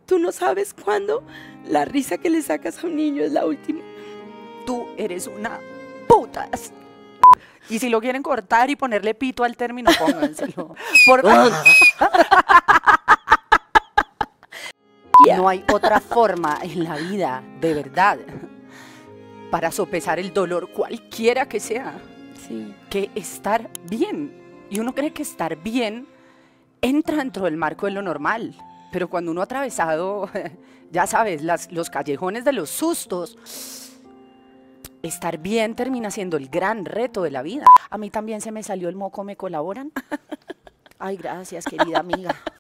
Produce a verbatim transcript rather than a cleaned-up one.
Tú no sabes cuándo la risa que le sacas a un niño es la última. Tú eres una puta. Y si lo quieren cortar y ponerle pito al término, pónganselo. Por... No hay otra forma en la vida, de verdad, para sopesar el dolor, cualquiera que sea, Sí. que estar bien. Y uno cree que estar bien entra dentro del marco de lo normal. Pero cuando uno ha atravesado, ya sabes, las, los callejones de los sustos, estar bien termina siendo el gran reto de la vida. A mí también se me salió el moco, ¿me colaboran? Ay, gracias, querida amiga.